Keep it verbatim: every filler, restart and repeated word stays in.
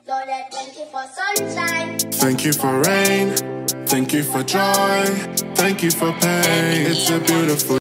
Lord, I thank you for sunshine. Thank you for rain. Thank you for joy. Thank you for pain. It's a beautiful